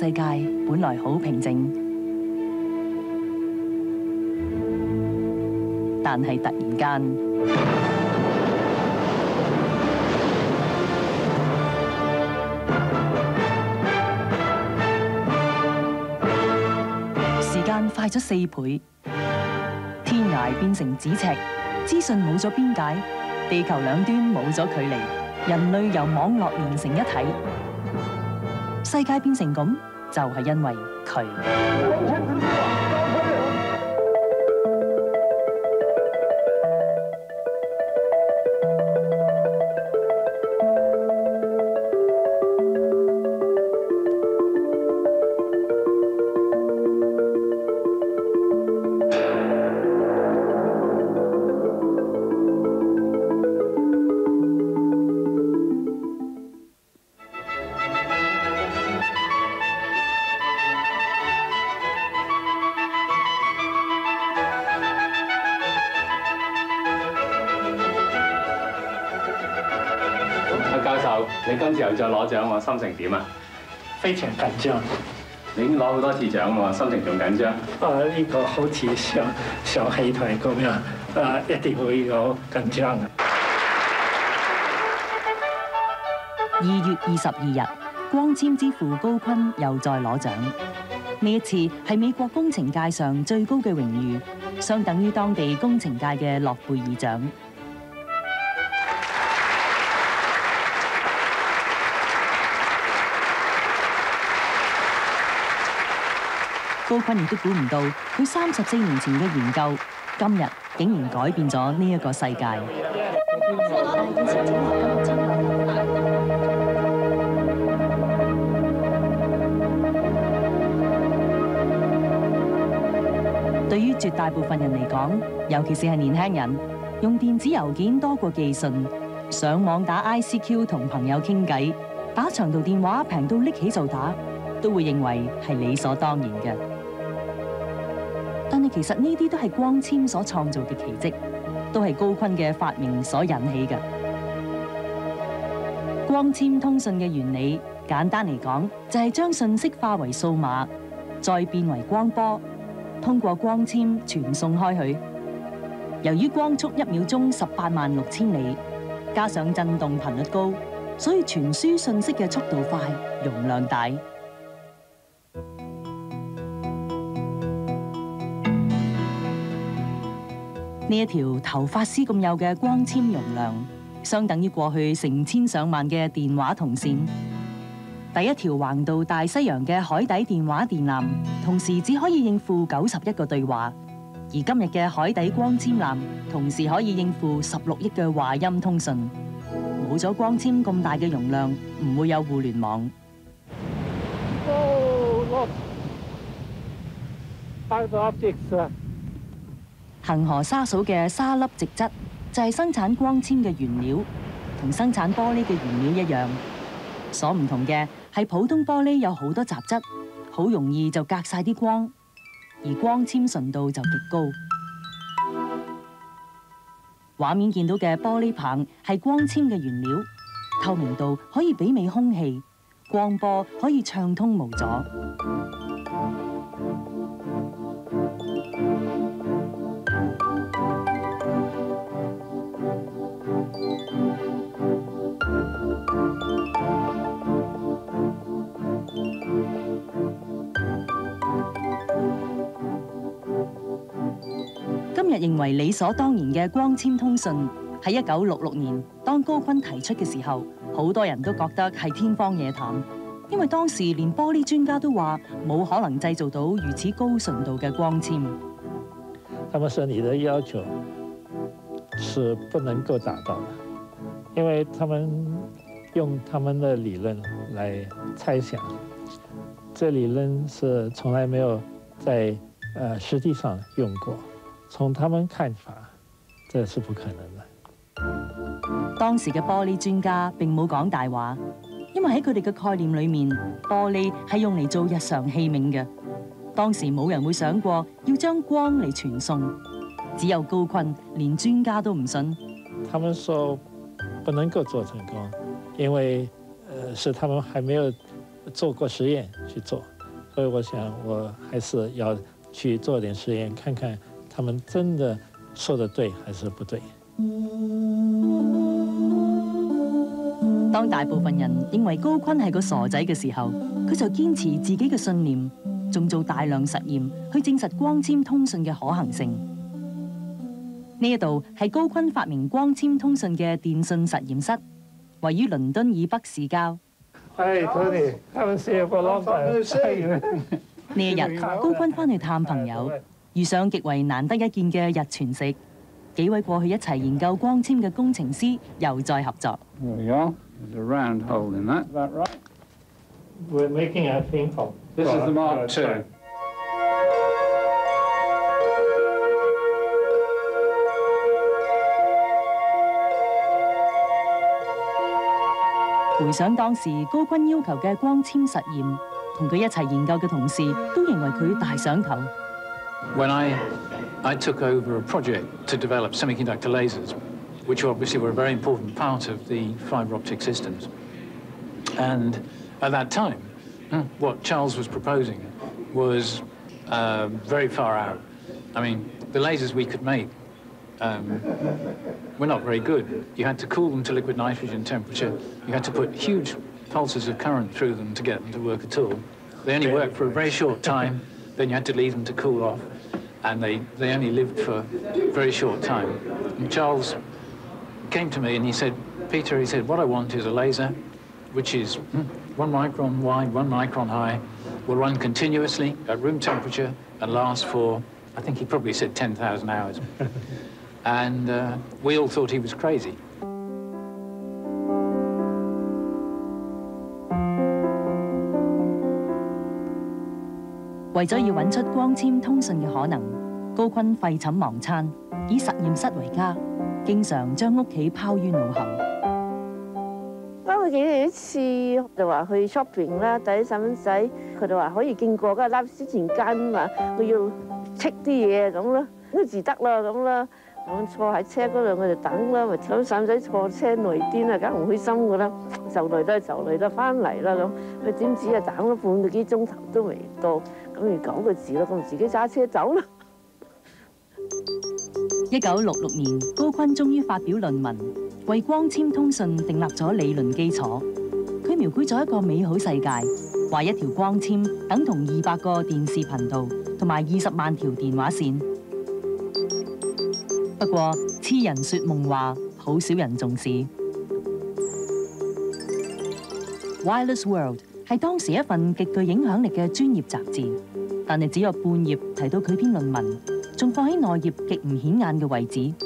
世界本來好平靜，但係突然間，時間快咗4倍，天涯變成咫尺，資訊冇咗邊界，地球兩端冇咗距離，人類由網絡連成一體。世界變成咁，就係因為佢。 教授，你今次又再攞獎喎，心情點啊？ 非常緊張。 你已經攞好多次獎喎，心情仲緊張？ 呢個好似上戲台咁樣，一定會有緊張嘅。 2月22日，光纖之父高錕又再攞獎。呢一次係美國工程界上最高嘅榮譽，相等於當地工程界嘅諾貝爾獎。高錕亦都估唔到，佢34年前嘅研究，今日竟然改變咗呢一個世界。對於絕大部分人嚟講，尤其是係年輕人，用電子郵件多過寄信，上網打 ICQ 同朋友傾偈，打長途電話平到拎起就打，都會認為係理所當然嘅。但係其實呢啲都係光纖所創造嘅奇蹟，都係高錕嘅發明所引起嘅。光纖通訊嘅原理，簡單嚟講，就係將信息化為數碼，再變為光波，通過光纖傳送開去。由於光速1秒鐘186000里，加上震動頻率高，所以傳輸信息嘅速度快，容量大。呢一條頭髮絲咁幼嘅光纖容量，相等於過去成千上萬嘅電話銅線。第一條橫渡大西洋嘅海底電話電纜，同時只可以應付91個對話；而今日嘅海底光纖纜，同時可以應付16億嘅話音通訊。冇咗光纖咁大嘅容量，唔會有互聯網。恒河沙數嘅沙粒直質就係生產光纖嘅原料，同生產玻璃嘅原料一樣。所唔同嘅係普通玻璃有好多雜質，好容易就隔晒啲光，而光纖純度就極高。畫面見到嘅玻璃棒係光纖嘅原料，透明度可以媲美空氣，光波可以暢通無阻。今日認為理所當然嘅光纖通訊，喺1966年當高錕提出嘅時候，好多人都覺得係天方夜譚，因為當時連玻璃專家都話冇可能製造到如此高純度嘅光纖。 他們說你的要求是不能夠達到的，因為他們用他們的理論來猜想，這理論是從來沒有在實際上用過。從他們看法，這是不可能的。 當時嘅玻璃專家並冇講大話，因為喺佢哋嘅概念裏面，玻璃係用嚟做日常器皿嘅。當時冇人會想過要將光嚟傳送，只有高錕，連專家都唔信。 他們說不能夠做成功，因為是他們還沒有做過實驗去做。 所以我想我還是要去做點實驗，看看他們真的說得對還是不對。 當大部分人認為高錕係個傻仔嘅時候，佢就堅持自己嘅信念，仲做大量實驗去證實光纖通訊嘅可行性。呢一度係高錕發明光纖通訊嘅電信實驗室，位於倫敦以北市郊。 Hi Tony，他們是個老闆。 呢一日，高錕翻去探朋友，遇上極為難得一見嘅日全食。幾位過去一齊研究光纖嘅工程師又再合作。 There we go. There's a round hole in that. Is that right? We're making a pinhole. This is the Mark II. 回想當時高錕要求嘅光纖實驗，同佢一齊研究嘅同事都認為佢大想頭。 When I took over a project to develop semiconductor lasers, which obviously were a very important part of the fiber optic systems. And at that time, what Charles was proposing was very far out. I mean, the lasers we could make were not very good. You had to cool them to liquid nitrogen temperature. You had to put huge pulses of current through them to get them to work at all. They only worked for a very short time. Then you had to leave them to cool off. And they only lived for a very short time. And Charles came to me and he said, Peter, he said, what I want is a laser which is 1 micron wide, 1 micron high, will run continuously at room temperature and last for, I think he probably said 10,000 hours. And we all thought he was crazy. 為咗要揾出光纖通訊嘅可能，高錕廢寢忘餐，以實驗室為家，經常將屋企拋於腦後。 我記得有一次就話去 shopping 啦，帶啲細蚊仔，佢哋話可以經過嗰個拉斯前間嘛，我要 check 啲嘢咁啦，都自得啦咁啦。我坐喺車嗰度，我哋等啦，咪咁細蚊仔坐車內邊啊，梗係唔開心噶啦，就嚟啦，翻嚟啦咁，佢點知啊等咗半個幾鐘頭都未到，咁而9個字啦，咁自己揸車走啦。 1966年，高錕終於發表論文，為光纖通訊訂立咗理論基礎。佢描繪咗一個美好世界，話一條光纖等同200個電視頻道同埋20萬條電話線。不過，痴人說夢話，好少人重視。Wireless World 係當時一份極具影響力嘅專業雜誌，但係只有半頁提到佢篇論文，仲放喺內頁極唔顯眼嘅位置。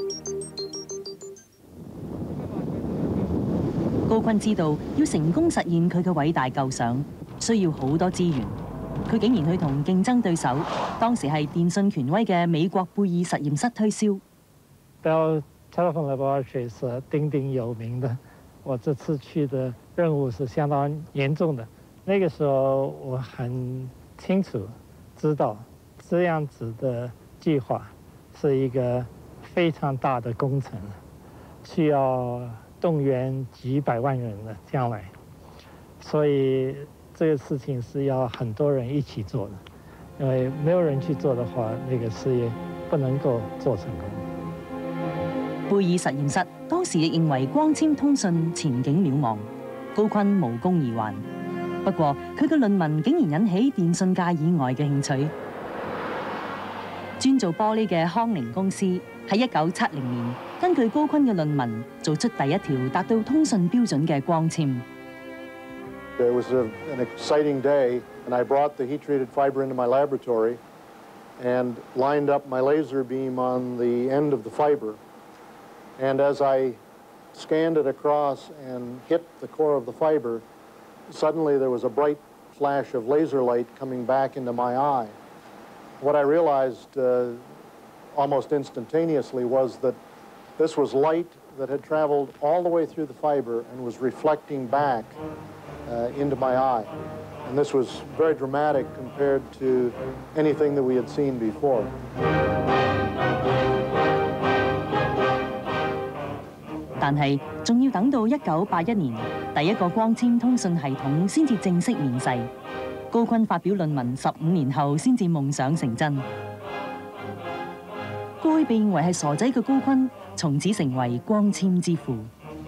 高錕知道要成功實現佢嘅偉大構想，需要好多資源。佢竟然去同競爭對手，當時係電信權威嘅美國貝爾實驗室推銷。 Bell Telephone Laboratory 是鼎鼎有名的，我這次去的任務是相當嚴重的。那個時候我很清楚知道這樣子的計劃是一個非常大的工程，需要動員幾百萬人的將來，所以這個事情是要很多人一起做的，因為沒有人去做的話，那個事業不能夠做成功。 貝爾實驗室當時亦認為光纖通訊前景渺茫，高錕無功而還。不過佢嘅論文竟然引起電信界以外嘅興趣。專做玻璃嘅康寧公司喺1970年根據高錕嘅論文做出第一條達到通訊標準嘅光纖。 It was an exciting day, and I brought the heat-treated fiber into my laboratory and lined up my laser beam on the end of the fiber. And as I scanned it across and hit the core of the fiber, suddenly there was a bright flash of laser light coming back into my eye. What I realized almost instantaneously was that this was light that had traveled all the way through the fiber and was reflecting back into my eye. And this was very dramatic compared to anything that we had seen before. 但係仲要等到1981年，第一個光纖通訊系統先至正式面世。 高錕發表論文15年後先至夢想成真。過去被認為係傻仔嘅高錕，從此成為光纖之父。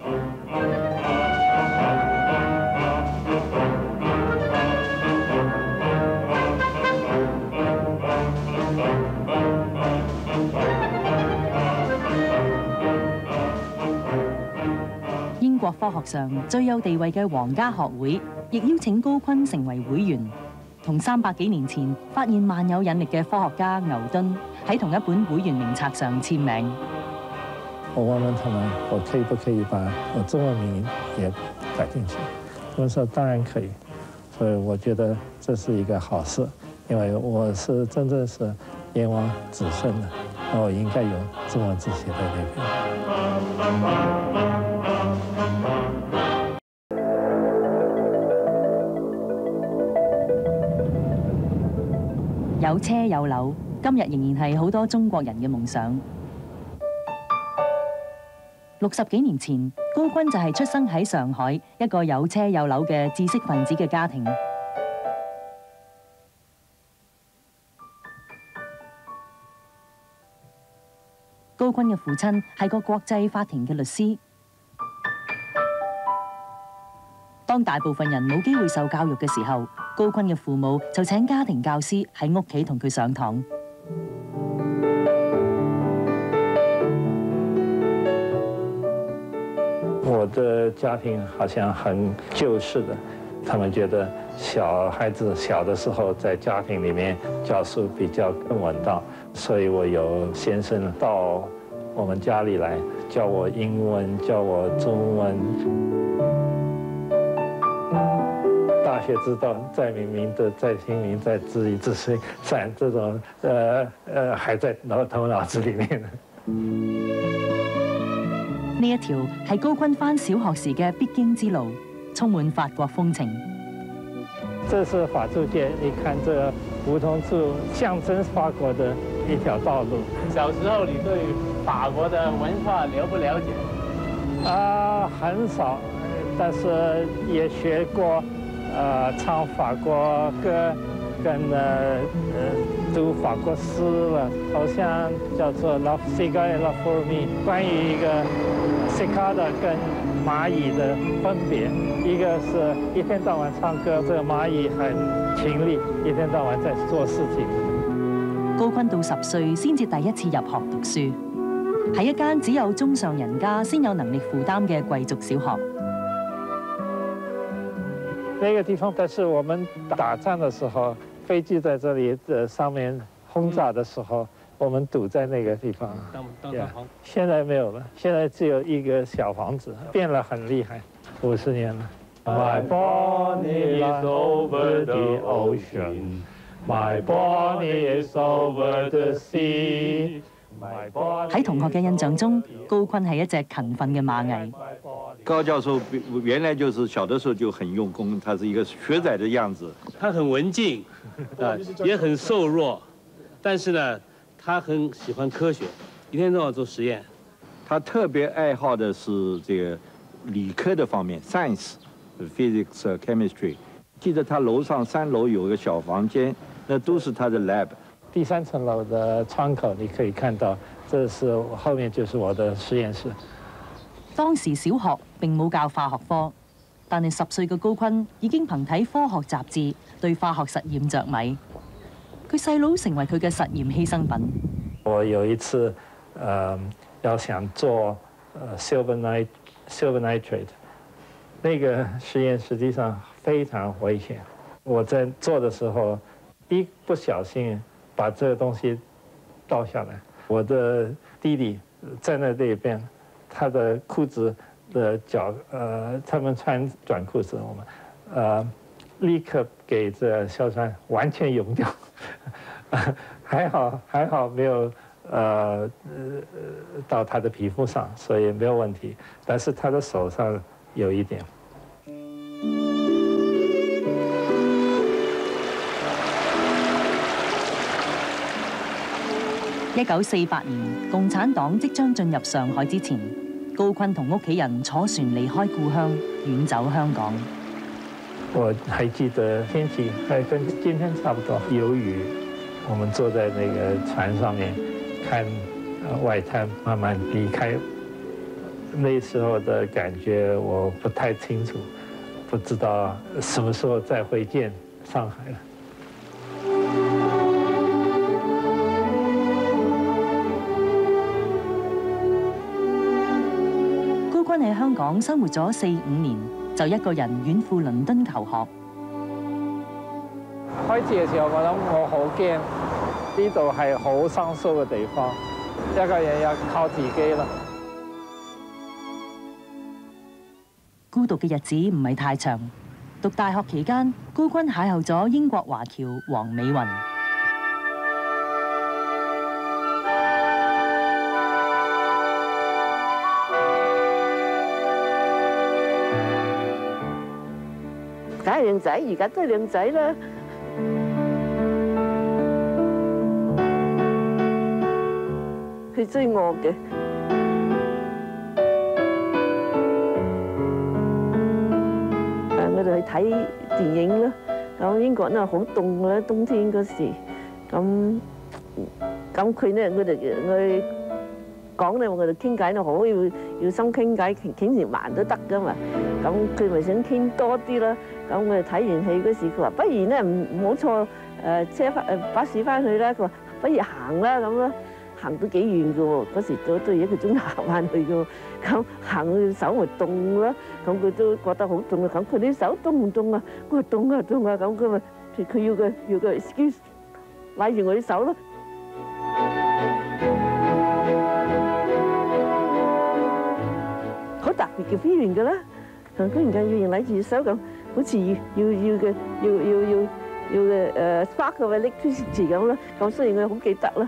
英國科學上最有地位嘅皇家學會，亦邀請高錕成為會員，同300幾年前發現萬有引力嘅科學家牛頓喺同一本會員名冊上簽名。 我問問他們，我可以把我中文名也改進去？他們說當然可以，所以我覺得這是一個好事，因為我是真正是炎黃子孫的，我應該有中文字寫在那邊。 有車有樓，今日仍然係好多中國人嘅夢想。60幾年前，高錕就係出生喺上海一個有車有樓嘅知識分子嘅家庭。高錕嘅父親係個國際法庭嘅律師。當大部分人冇機會受教育嘅時候，高錕嘅父母就請家庭教師喺屋企同佢上堂。 我的家庭好像很舊式的，他們覺得小孩子小的時候在家庭裡面教書比較更穩當，所以我有先生到我們家裡來教我英文，教我中文。大學之道，在明明德，在親民，在知易知水善，這種還在頭腦子裡面。 呢一條係高錕返小學時嘅必經之路，充滿法國風情。 這是法租界，你看這個梧桐樹，象徵法國的一條道路。 小時候你對法國的文化了不了解？ 很少，但是也學過。唱法國歌，跟讀法國詩了，好像叫做《La Cigale La Fourmi》，關於一個 cicada 跟螞蟻的分別。一個是一天到晚唱歌，這個螞蟻很勤力，一天到晚在做事情。 高錕到10歲先至第一次入學讀書，喺一間只有中上人家先有能力負擔嘅貴族小學。 那個地方，但是我們打仗的時候，飛機在這裡上面轟炸的時候，我們堵在那個地方。現在沒有了，現在只有一個小房子，變了很厲害，50年了。My bonnie is over the ocean, my bonnie is over the sea。 喺同學嘅印象中，高錕係一隻勤奮嘅螞蟻。 高教授原來就是小的時候就很用功，他是一個學仔的樣子。 他很文靜，也很瘦弱，但是呢，他很喜歡科學，一天到晚做實驗。 他特別愛好的是這個理科的方面 ，science、physics、chemistry。記得他樓上3樓有一個小房間，那都是他的 lab。 第3層樓的窗口你可以看到，這是後面就是我的實驗室。 當時小學並冇教化學科，但係10歲嘅高錕已經憑睇科學雜誌對化學實驗着迷。佢細佬成為佢嘅實驗犧牲品。 我有一次，要想做silver nitrate， 那個實驗實際上非常危險。我在做的時候，一不小心把這個東西倒下來，我的弟弟站在這邊。他的褲子的腳，他們穿短褲子，我們，立刻給這硝酸完全溶掉，還好沒有，到他的皮膚上，所以沒有問題。但是他的手上有一點。 1948年，共產黨即將進入上海之前，高錕同屋企人坐船離開故鄉，遠走香港。 我还记得天气还跟今天差不多，有雨，我们坐在那个船上面看外滩慢慢离开。那时候的感觉我不太清楚，不知道什么时候再会见上海了。 高君喺香港生活咗4、5年，就一個人遠赴倫敦求學。 開始嘅時候，我諗我好驚，呢度係好生疏嘅地方，一個人要靠自己啦。 孤獨嘅日子唔係太長。讀大學期間，高君邂逅咗英國華僑黃美雲。 梗係靚仔，而家都係靚仔啦。佢追我嘅。我哋去睇電影啦。咁英國咧好凍啦，冬天嗰時。咁佢咧，我哋講咧，我哋傾偈咧好要心傾偈，傾成晚都得噶嘛。咁佢咪想傾多啲啦。咁我哋睇完戲嗰時，佢話不如咧唔好坐巴士翻去啦。佢話不如行啦咁啦，行都幾遠嘅喎。嗰時都1個鐘行翻去嘅喎。咁行佢手咪凍啦。咁佢都覺得好凍啊。咁佢啲手凍唔凍啊？我話凍啊凍啊。咁佢咪佢要個 excuse 拉住我啲手咯。好特別嘅 feeling 㗎啦。佢突然間要拉住隻手咁。好似要spark 嘅 electricity 咁啦，咁所以我好記得啦。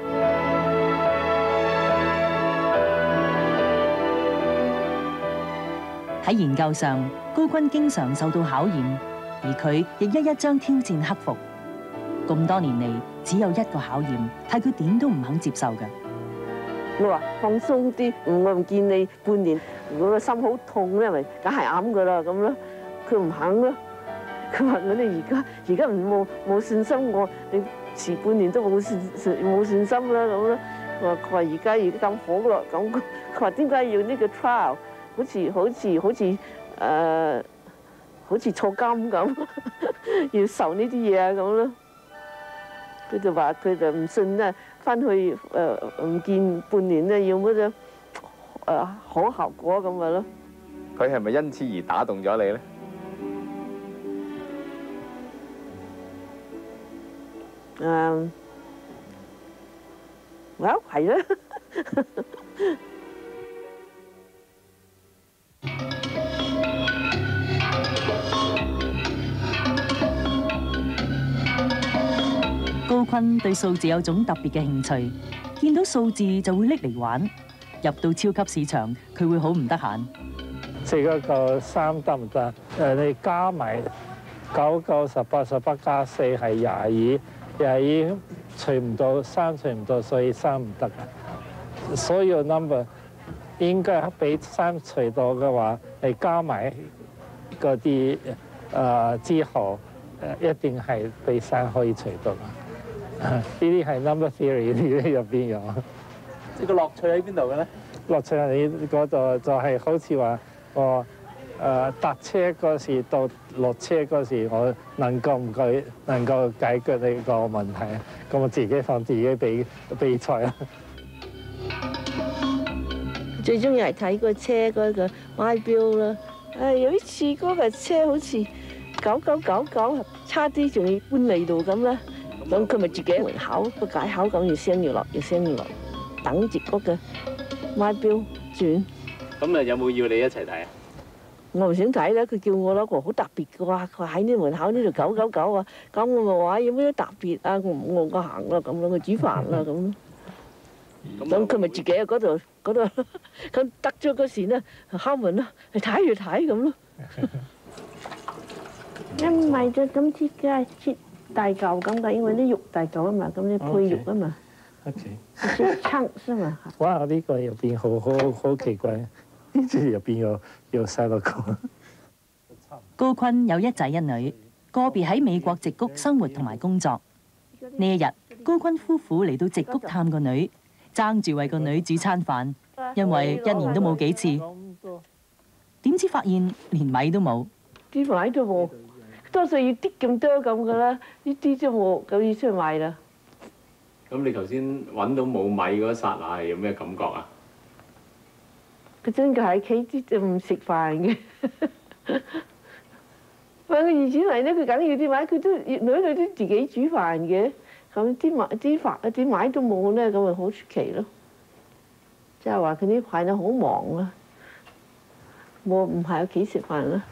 喺研究上，高君經常受到考驗，而佢亦一一將挑戰克服。咁多年嚟，只有一個考驗，係佢點都唔肯接受嘅。 我話放鬆啲，我唔見你半年，我個心好痛咧，咪梗係啱㗎啦咁咯。佢唔肯咯，佢話我哋而家冇信心，你遲半年都冇信心啦咁咯。佢話而家咁好咯，咁佢話點解要呢個 trial？ 好似坐監咁，要受呢啲嘢啊咁咯。佢就話佢就唔信咧，翻去唔見半年咧，要乜嘢好效果咁咪咯。 佢係咪因此而打動咗你咧？ 係啦。 高君對數字有種特別嘅興趣，見到數字就會拎嚟玩。入到超級市場，佢會好唔得閒。 食嗰個3得唔得？你加埋9、9、18、18加4係22除唔到3除唔到，所以3唔得嘅。所有 number 應該俾3除到嘅話，你加埋嗰啲之後，一定係俾3可以除到。呢啲係 number theory 入邊有。 即係個樂趣喺邊度嘅咧？ 樂趣喺嗰度就係好似話我搭車嗰時到落車嗰時，我能夠解決呢個問題，咁我自己放自己比賽啦。 最中意係睇個車嗰個 my bill 啦。有一次嗰個車好似9999，差啲仲要搬嚟度咁啦。咁佢咪自己喺門口個解口咁，要升要落，等住嗰個 my bill 轉。 咁有冇要你一齊睇啊？ 我唔想睇啦，佢叫我攞個好特別嘅話，佢喺呢門口呢度999啊，咁我咪話有咩特別啊？我行啦咁樣，我煮飯啦咁。咁佢咪自己喺嗰度，咁得咗嗰時咧敲門啦，去睇咁咯。因為就咁切嘅，切大嚿咁嘅，因為啲肉大嚿啊嘛，咁你配肉啊嘛。 OK。 切 chunks 啊嘛。 哇！呢個入邊好奇怪，呢隻入邊有細路哥。 高坤有一仔一女，個別喺美國矽谷生活同埋工作。呢一日，高坤夫婦嚟到矽谷探個女，爭住為個女煮餐飯，因為1年都冇幾次。點知發現連米都冇， 啲米都冇，多數要啲咁多咁噶啦，呢啲都冇，咁要出去買啦。 咁你頭先揾到冇米嗰一剎那係有咩感覺啊？ 佢真係喺屋企就唔食飯嘅。佢以前嚟咧，佢梗要啲米，佢都女都自己煮飯嘅。咁啲米都冇咧，咁咪好出奇咯。即係話佢呢排咧好忙啊，唔喺屋企食飯啦。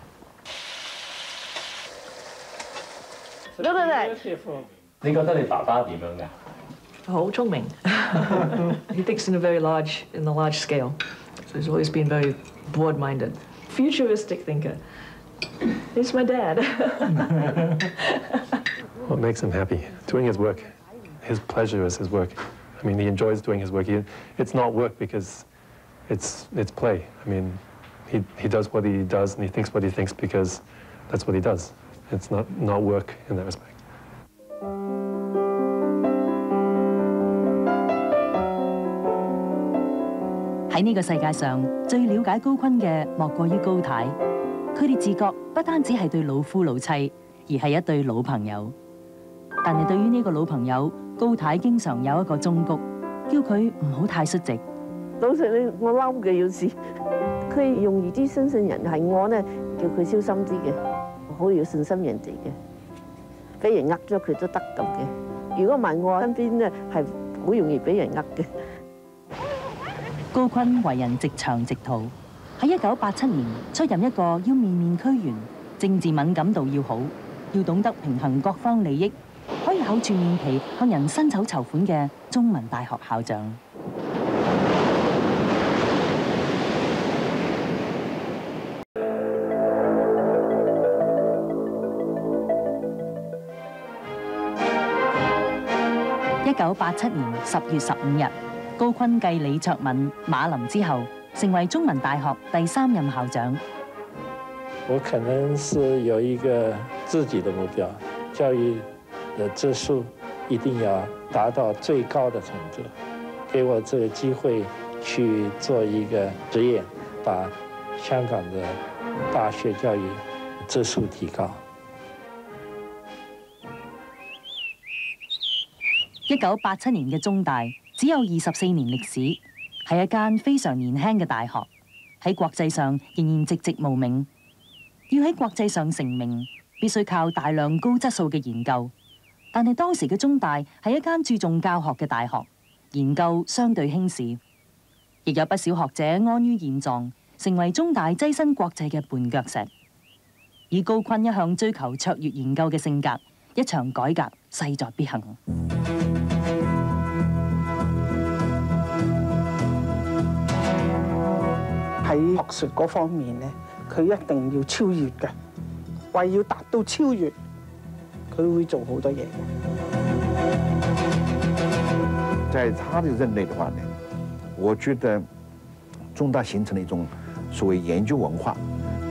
你覺得你爸爸點樣㗎？ 好聰明。He thinks in a large scale. So he's always been very broad-minded, futuristic thinker. It's my dad. What makes him happy? Doing his work. His pleasure is his work. I mean, he enjoys doing his work. It's not work because it's play. I mean, he does what he does and he thinks what he thinks because that's what he does. It's not work in that respect. 喺呢個世界上，最了解高坤嘅莫過於高太。佢哋自覺不單止係對老夫老妻，而係一對老朋友。但係對於呢個老朋友，高太經常有一個忠告，叫佢唔好太率直。 老實咧，我嬲嘅有時，佢容易啲相信人，係我咧叫佢小心啲嘅，好有信心人哋嘅，俾人呃咗佢都得咁嘅。如果唔係我身邊咧，係好容易俾人呃嘅。 高坤為人直腸直肚，喺1987年出任一個要面面俱圓、政治敏感度要好、要懂得平衡各方利益、可以厚住面皮向人伸手籌款嘅中文大學校長。1987年10月15日。高坤繼李卓敏、馬林之後，成為中文大學第3任校長。 我可能是有一個自己的目標，教育的質素一定要達到最高的程度，給我這個機會去做一個實驗，把香港的大學教育質素提高。 1987年嘅中大只有24年歷史，係一間非常年輕嘅大學，喺國際上仍然寂寂無名。要喺國際上成名，必須靠大量高質素嘅研究。但係當時嘅中大係一間注重教學嘅大學，研究相對輕視，亦有不少學者安於現狀，成為中大躋身國際嘅絆腳石。以高坤一向追求卓越研究嘅性格，一場改革勢在必行。 喺學術嗰方面咧，佢一定要超越嘅，為要達到超越，佢會做好多嘢。 在他的任內的話呢，我覺得中大形成了一種所謂研究文化。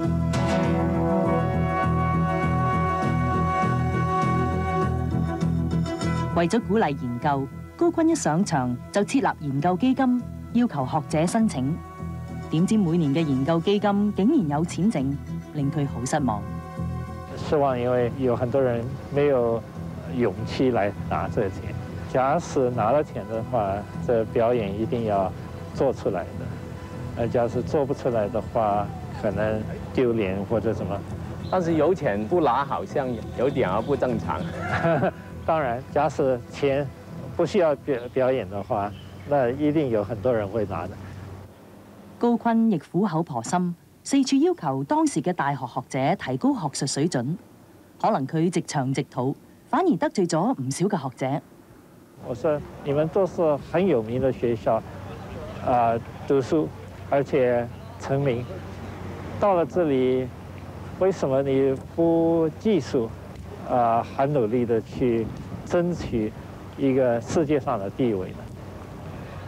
為咗鼓勵研究，高坤一上場就設立研究基金，要求學者申請。點知每年嘅研究基金竟然有錢剩，令佢好失望。 失望，因為有很多人沒有勇氣來拿這個錢。假使拿了錢的話，這表演一定要做出來的。假使做不出來的話，可能丟臉或者什麼。 但是有錢不拿，好像有點不正常。 當然，假使錢不需要表演的話，那一定有很多人會拿的。 高坤亦苦口婆心，四處要求當時嘅大學學者提高學術水準。可能佢直腸直肚，反而得罪咗唔少嘅學者。 我說：你們都是很有名的學校，讀書，而且成名。到了這裡，為什麼你不繼續很努力的去爭取一個世界上的地位呢？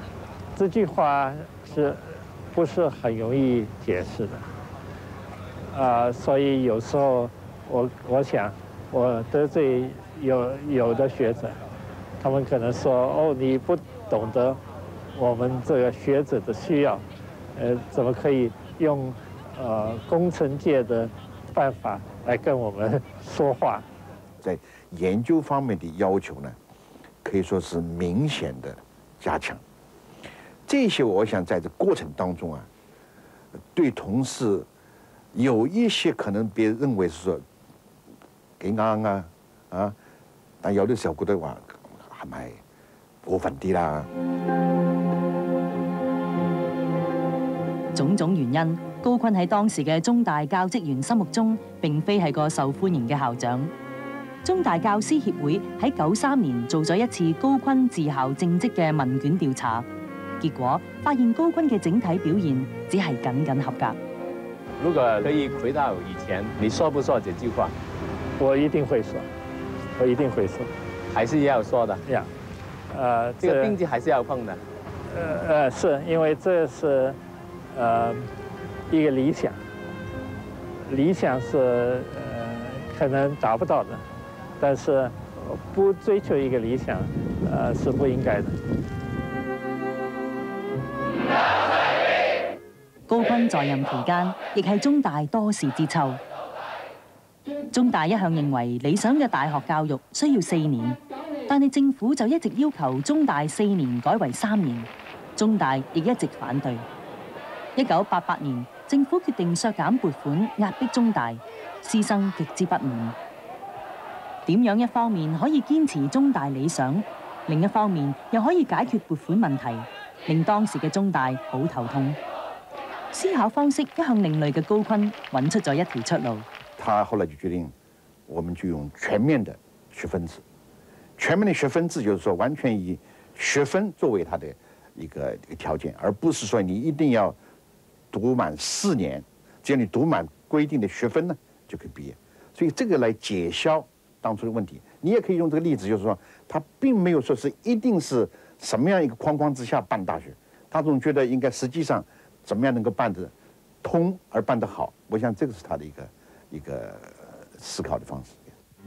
這句話不是很容易解釋的。 所以有时候我想我得罪有的学者，他们可能说哦你不懂得我们这个学者的需要，怎么可以用工程界的办法来跟我们说话？ 在研究方面的要求呢，可以说是明显的加强。这些我想在这过程当中啊，对同事有一些可能别人认为是說幾啱啊，但有啲時候覺得話係咪過分啲啦？ 種種原因，高錕喺當時嘅中大教職員心目中並非係個受歡迎嘅校長。中大教師協會喺93年做咗一次高錕治校政績嘅問卷調查，結果發現高錕嘅整體表現只係僅僅合格。 如果可以回到以前，你說不說這句話？ 我一定會說，我一定會說， 還是要說的。 呀， 這個病機還是要碰的。 是因為這是一個理想，理想是可能達不到的，但是不追求一個理想，是不應該的。 高錕在任期間，亦係中大多事之秋。中大一向認為理想嘅大學教育需要4年，但係政府就一直要求中大4年改為3年，中大亦一直反對。1988年，政府決定削減撥款，壓迫中大，師生極之不滿。點樣一方面可以堅持中大理想，另一方面又可以解決撥款問題，令當時嘅中大好頭痛。思考方式一向另類嘅高錕揾出咗一條出路。 他後來就決定，我們就用全面的學分制。全面的學分制就是說，完全以學分作為他的一個條件，而不是說你一定要讀滿4年，只要你讀滿規定的學分呢，就可以畢業。所以這個來解消當初的問題。你也可以用這個例子，就是說，他並沒有說是一定是什麼樣一個框框之下辦大學，他總覺得應該實際上怎麼樣能夠辦得通而辦得好。我想這個是他的一個思考的方式。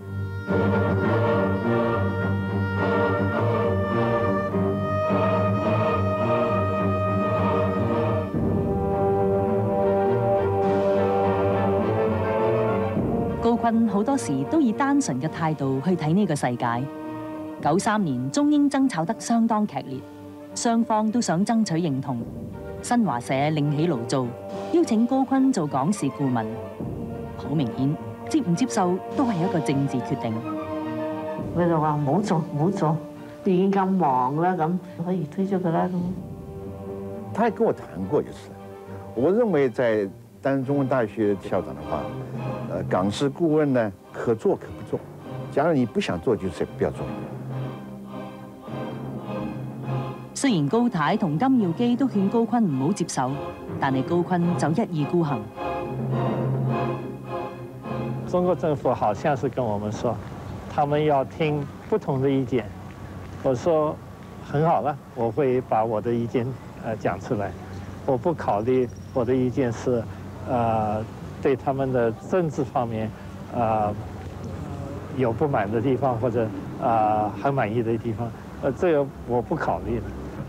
高錕好多時都以單純嘅態度去睇呢個世界。93年中英爭吵得相當劇烈，雙方都想爭取認同。新華社另起爐灶，邀請高錕做講事顧問。好明顯，接唔接受都係一個政治決定。 佢就話唔好做，唔好做，已經咁忙啦，咁可以推咗佢啦。咁， 他還跟我談過，就是我認為在擔任中文大學校長的話，講事顧問呢，可做可不做。假如你不想做，就是不要做。 雖然高太同金耀基都勸高錕唔好接受，但係高錕就一意孤行。 中國政府好像是跟我們說，他們要聽不同的意見。我說很好了，我會把我的意見講出來。我不考慮我的意見是對他們的政治方面有不滿的地方，或者很滿意的地方，這個我不考慮的。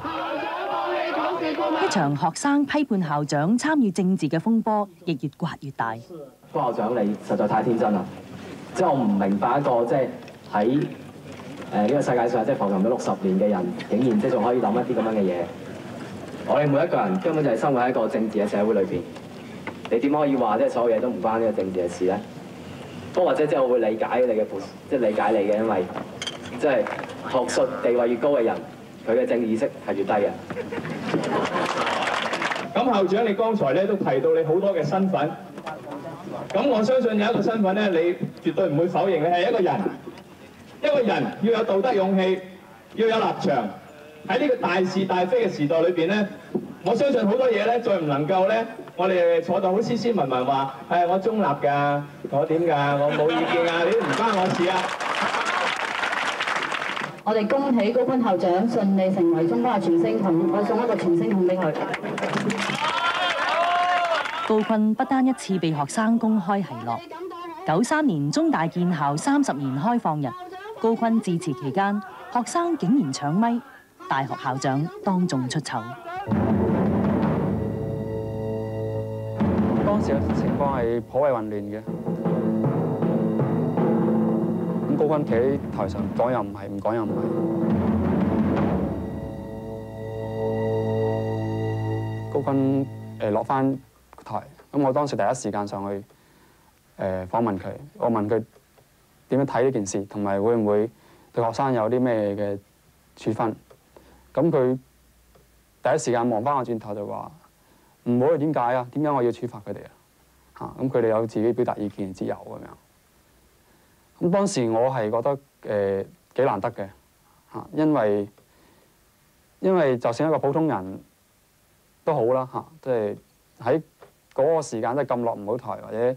一場學生批判校長參與政治嘅風波，亦越刮越大。 副校長你實在太天真啦！即係我唔明白一個即係喺呢個世界上即係浮沉咗60年嘅人，竟然即係仲可以諗一啲咁樣嘅嘢。我哋每一個人根本就係生活喺一個政治嘅社會裏邊，你點可以話即係所有嘢都唔關呢個政治嘅事咧？不過或者即係我會理解你嘅即係理解你嘅，因為即係學術地位越高嘅人，佢嘅政治意識係越低嘅。 咁校長，你剛才咧都提到你好多嘅身份，咁我相信有一個身份咧，你絕對唔會否認，你係一個人。一個人要有道德勇氣，要有立場。喺呢個大是大非嘅時代裏邊咧，我相信好多嘢咧，再唔能夠咧，我哋坐到好斯斯文文話，我中立㗎，我點㗎，我冇意見啊，你都唔關我事啊。 我哋恭喜高錕校長順利成為中華傳聲筒，我送一個傳聲筒俾佢。 高錕不單一次被學生公開奚落。93年中大建校30年開放日，高錕致辭期間，學生竟然搶咪，大學校長當眾出醜。 當時嘅情況係頗為混亂嘅。咁高錕企喺台上講又唔係，唔講又唔係。高錕落翻台，咁我當時第一時間上去訪問佢，我問佢點樣睇呢件事，同埋會唔會對學生有啲咩嘅處分？咁佢第一時間望翻我轉頭就話：唔好，點解啊？點解我要處罰佢哋啊？嚇！咁佢哋有自己表達意見自由咁樣。咁當時我係覺得幾難得嘅嚇，因為就算一個普通人都好啦嚇，即係喺嗰個時間即係咁落唔好台或者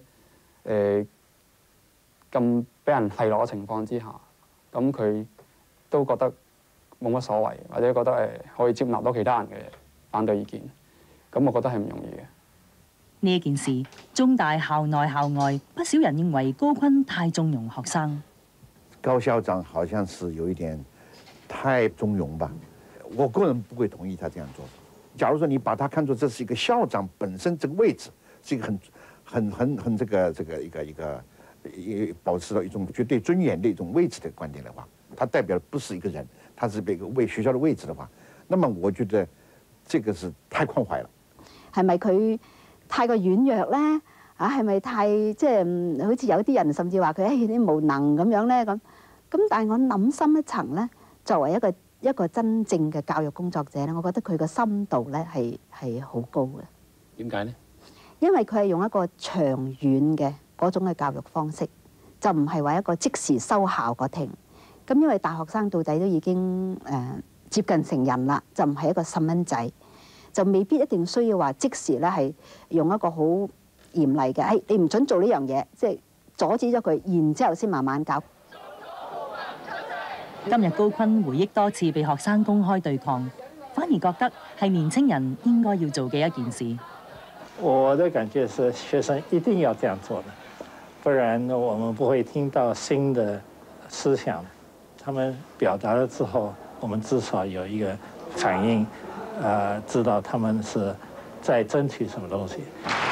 咁俾人奚落嘅情況之下，咁佢都覺得冇乜所謂，或者覺得可以接納到其他人嘅反對意見，咁我覺得係唔容易嘅。 呢件事，中大校內校外不少人認為高錕太縱容學生。 高校長好像是有一點太縱容吧，我個人不會同意他這樣做。假如說你把他看作這是一個校長本身這個位置是一個很這個保持了一種絕對尊嚴的一種位置的觀點的話，他代表的不是一個人，他是一個為學校的位置的話，那麼我覺得這個是太寬懷了。 係咪佢太過軟弱咧？啊，係咪太即係好似有啲人甚至話佢啲無能咁樣咧咁？但係我諗深一層咧，作為一個真正嘅教育工作者咧，我覺得佢個深度咧係好高嘅。 點解呢？ 因為佢係用一個長遠嘅嗰種嘅教育方式，就唔係話一個即時收效果停。咁因為大學生到底都已經接近成人啦，就唔係一個細蚊仔，就未必一定需要話即時咧係用一個好嚴厲嘅，你唔準做呢樣嘢，即係阻止咗佢，然之後先慢慢教。 今日高錕回憶多次被學生公開對抗，反而覺得係年青人應該要做嘅一件事。 我的感覺是學生一定要這樣做的，不然我們不會聽到新的思想。他們表達了之後，我們至少有一個反應，知道他們是在爭取什麼東西。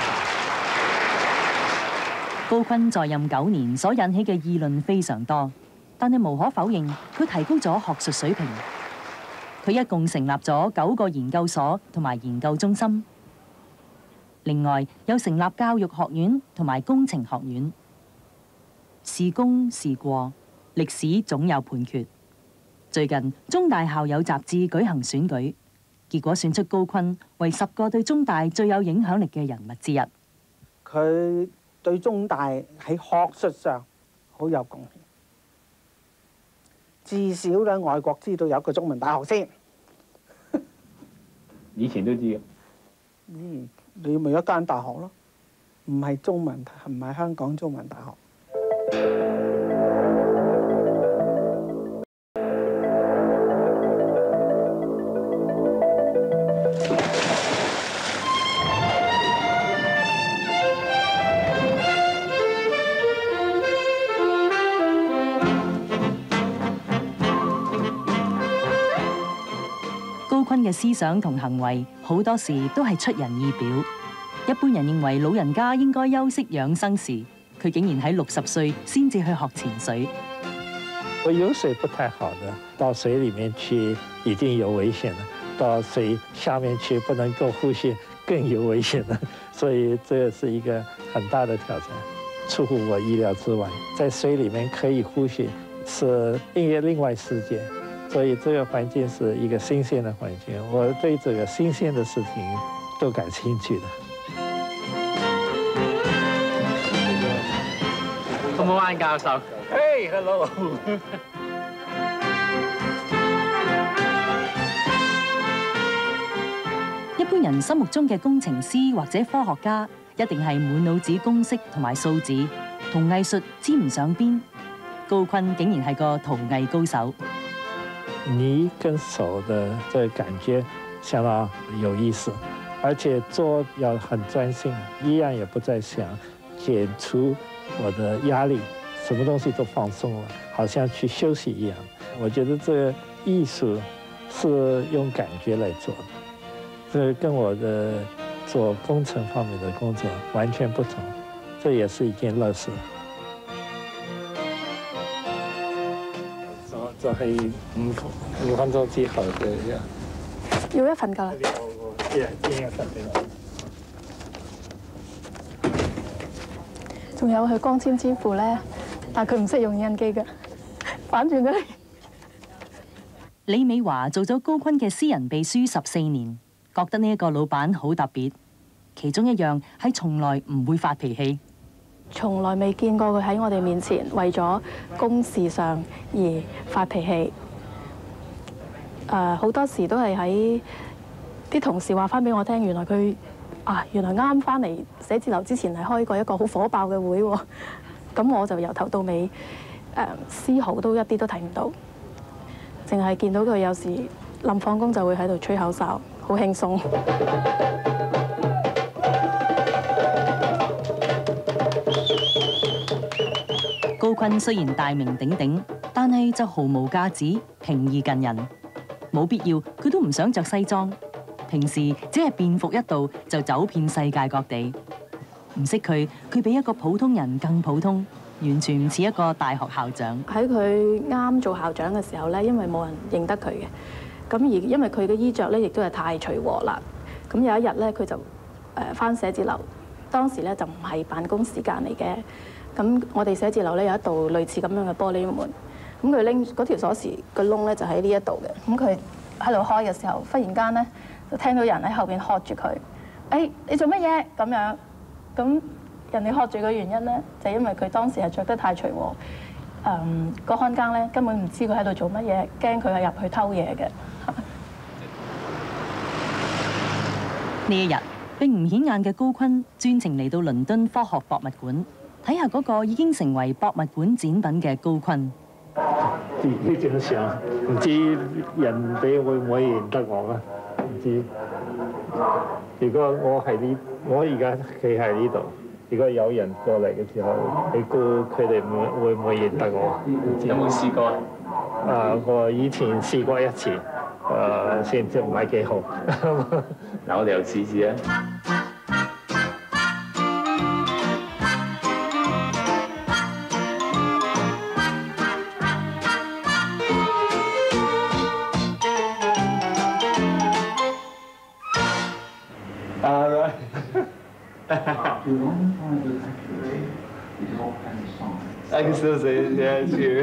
高錕在任9年所引起嘅議論非常多，但係無可否認，佢提高咗學術水平。佢一共成立咗9個研究所同埋研究中心，另外有成立教育學院同埋工程學院。是功是過，歷史總有判決。最近中大校友雜誌舉行選舉，結果選出高錕為10個對中大最有影響力嘅人物之一。 佢對中大喺學術上好有貢獻，至少咧外國知道有個中文大學先。 以前都知嘅。 你咪一間大學咯，唔係中文，唔係香港中文大學。 高錕嘅思想同行為好多時都係出人意表。一般人認為老人家應該休息養生時，佢竟然喺60歲先至去學潛水。 我游水不太好的，到水裡面去已經有危險了，到水下面去不能夠呼吸更有危險了，所以這是一個很大的挑戰，出乎我意料之外。在水裡面可以呼吸，是另外世界。所以這個環境是一個新鮮的環境，我對這個新鮮的事情都感興趣的。 好唔好玩，教授 ？Hey, hello。 一般人心目中嘅工程師或者科學家，一定係滿腦子公式同埋數字，同藝術沾唔上邊。高錕竟然係個陶藝高手。 泥跟手的這個感覺相當有意思， 而且做要很专心，一样也不再想，解除我的压力，什么东西都放松了，好像去休息一样。我觉得这个艺术是用感觉来做的，这跟我的做工程方面的工作完全不同，这也是一件乐事。就係五分鐘之後嘅要一份夠啦。 一人一份俾我。 仲有佢光纖之父咧，但係佢唔識用印機嘅，反轉咗嚟。 李美華做咗高錕嘅私人秘書14年，覺得呢一個老闆好特別，其中一樣係從來唔會發脾氣。 從來未見過佢喺我哋面前為咗公事上而發脾氣。好多時都係喺啲同事話翻俾我聽，原來佢原來啱翻嚟寫字樓之前係開過一個好火爆嘅會喎。咁我就由頭到尾絲毫都一啲都睇唔到，淨係見到佢有時臨放工就會喺度吹口哨，好輕鬆。 高錕雖然大名鼎鼎，但係就毫無架子，平易近人。冇必要，佢都唔想着西裝。平時只係便服一道就走遍世界各地。唔識佢，佢比一個普通人更普通，完全唔似一個大學校長。 喺佢啱做校長嘅時候咧，因為冇人認得佢嘅，咁而因為佢嘅衣着咧，亦都係太隨和啦。咁有一日咧，佢就返寫字樓，當時咧就唔係辦公時間嚟嘅。咁我哋寫字樓咧有一道類似咁樣嘅玻璃門，咁佢拎嗰條鎖匙個窿咧就喺呢一度嘅。咁佢喺度開嘅時候，忽然間咧就聽到人喺後邊喝住佢，你做乜嘢咁樣？咁人哋喝住嘅原因咧，就因為佢當時係着得太隨和，個看更咧根本唔知佢喺度做乜嘢，驚佢係入去偷嘢嘅。 呢一日並唔顯眼嘅高錕專程嚟到倫敦科學博物館。睇下嗰個已經成為博物館展品嘅高錕。 自己正想，唔知人哋會唔會認得我啊？唔知。如果我而家企喺呢度，如果有人過嚟嘅時候，你估佢哋會唔會認得我？ 有冇試過？ 我以前試過一次，先至唔係幾好。 嗱，我哋又試試啊！ I can still say it, yeah, it's you.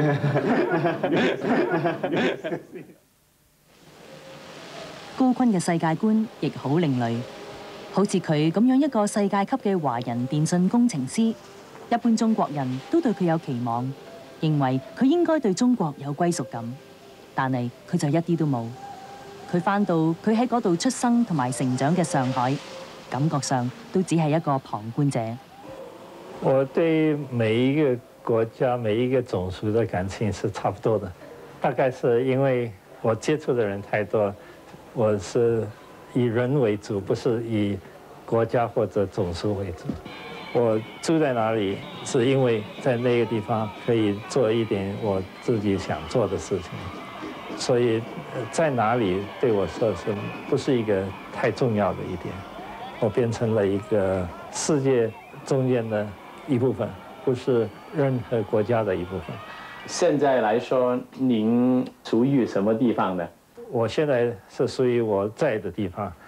高錕嘅世界觀亦好另類，好似佢咁樣一個世界級嘅華人電信工程師，一般中國人都對佢有期望，認為佢應該對中國有歸屬感，但係佢就一啲都冇。佢返到佢喺嗰度出生同埋成長嘅上海，感覺上都只係一個旁觀者。 我對每一個國家、每一個種族的感情是差不多的，大概是因為我接觸的人太多，我是以人為主，不是以國家或者種族為主。我住在哪裡，是因為在那個地方可以做一點我自己想做的事情，所以在哪裡對我說是不是一個太重要的一點。我變成了一個世界中間的一部分，不是任何國家的一部分。 現在來說，您屬於什麼地方呢？ 我現在是屬於我在的地方。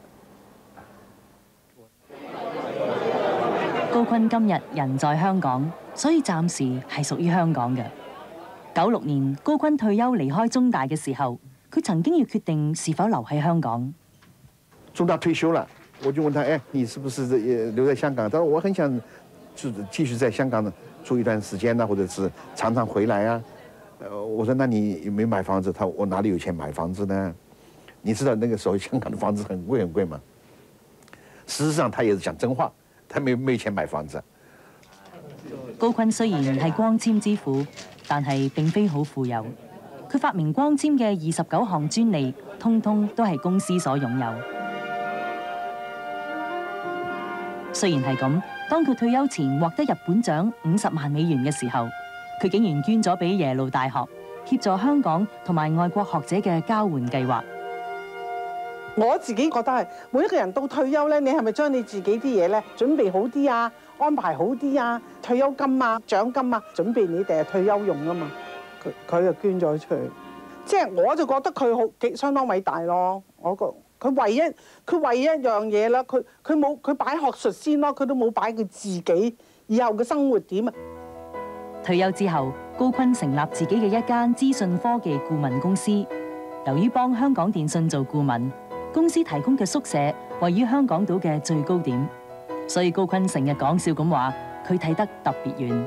高錕今日人在香港，所以暫時係屬於香港嘅。96年高錕退休離開中大嘅時候，佢曾經要決定是否留喺香港。 中大退休了，我就問他：你是不是留在香港？他說：我很想就是繼續在香港住一段時間呢，或者是常常回來啊。我說：那你有沒有買房子？他說：我哪裡有錢買房子呢？你知道那個時候香港的房子很貴很貴嘛。事實上，他也是講真話，他沒錢買房子。 高錕雖然係光纖之父，但係並非好富有。佢發明光纖嘅29項專利，通通都係公司所擁有。 雖然係咁，當佢退休前獲得日本獎50萬美元嘅時候，佢竟然捐咗俾耶魯大學，協助香港同埋外國學者嘅交換計劃。 我自己覺得係每一個人到退休咧，你係咪將你自己啲嘢咧準備好啲啊，安排好啲啊，退休金啊、獎金啊，準備你哋退休用啊嘛？佢就捐咗出去，即係我就覺得佢好相當偉大咯。我覺佢唯一樣嘢啦，佢擺學術先咯，佢都冇擺佢自己以後嘅生活點啊。 退休之後，高錕成立自己嘅一間資訊科技顧問公司。由於幫香港電訊做顧問，公司提供嘅宿舍位於香港島嘅最高點，所以高錕成日講笑咁話，佢睇得特別遠。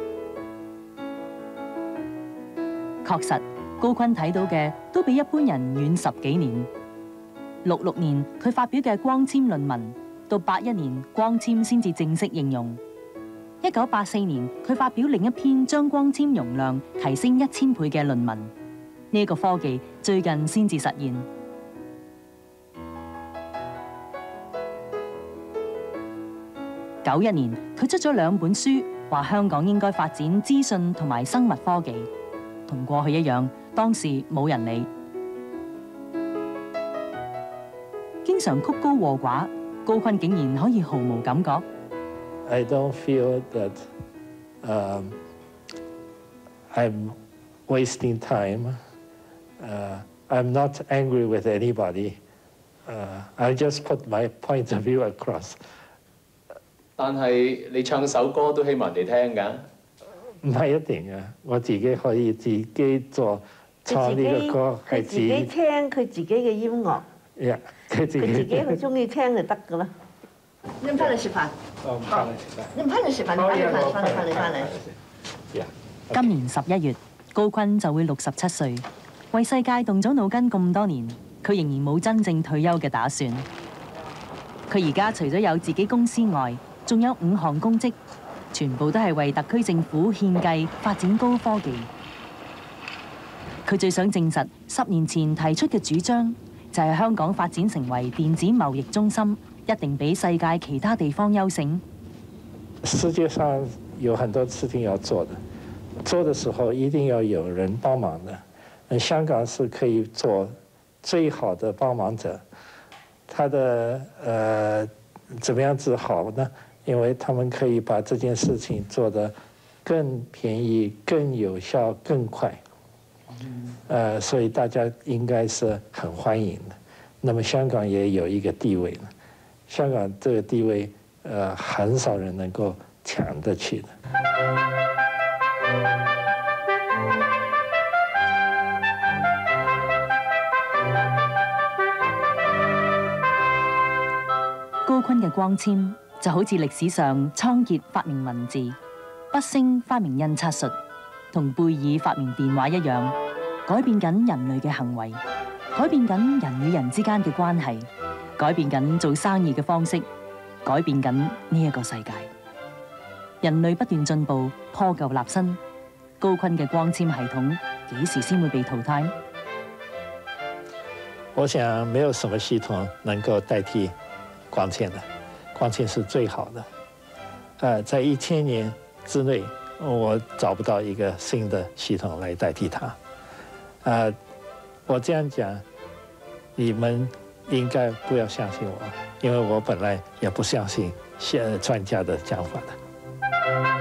確實，高錕睇到嘅都比一般人遠10幾年。66年佢發表嘅光纖論文，到81年光纖先至正式應用。1984年佢發表另一篇將光纖容量提升1000倍嘅論文，呢個科技最近先至實現。91年佢出咗2本書，話香港應該發展資訊同埋生物科技。同過去一樣，當時冇人理，經常曲高和寡。高錕竟然可以毫無感覺。 I don't feel that I'm wasting time. I'm not angry with anybody. I just put my point of view across. 但係你唱首歌都希望人哋聽㗎。 唔係一定嘅，我自己可以自己唱呢個歌，係自己聽佢自己嘅音樂。 佢自己佢中意聽就得㗎啦。你唔翻嚟食飯？ 唔翻嚟食飯。 你唔翻嚟食飯？你翻嚟。 今年11月，高錕就會67歲，為世界動咗腦筋咁多年，佢仍然冇真正退休嘅打算。佢而家除咗有自己公司外，仲有5項公職。全部都係為特區政府獻計發展高科技。佢最想證實10年前提出嘅主張，就係香港發展成為電子貿易中心，一定比世界其他地方優勝。 世界上有很多事情要做的，做的時候一定要有人幫忙的。香港是可以做最好的幫忙者。他的怎麼樣子好呢？因為他們可以把這件事情做得更便宜、更有效、更快，所以大家應該是很歡迎的。那麼香港也有一個地位呢，香港這個地位，很少人能夠搶得去的。 高錕嘅光纖就好似歷史上倉頡發明文字、畢昇發明印刷術同貝爾發明電話一樣，改變緊人類嘅行為，改變緊人與人之間嘅關係，改變緊做生意嘅方式，改變緊呢一個世界。人類不斷進步，破舊立新，高錕嘅光纖系統幾時先會被淘汰？ 我想沒有什麼系統能夠代替光纖的。光纖是最好的，在1000年之內，我找不到一個新的系統來代替它。我這樣講，你們應該不要相信我，因為我本來也不相信專家的講法的。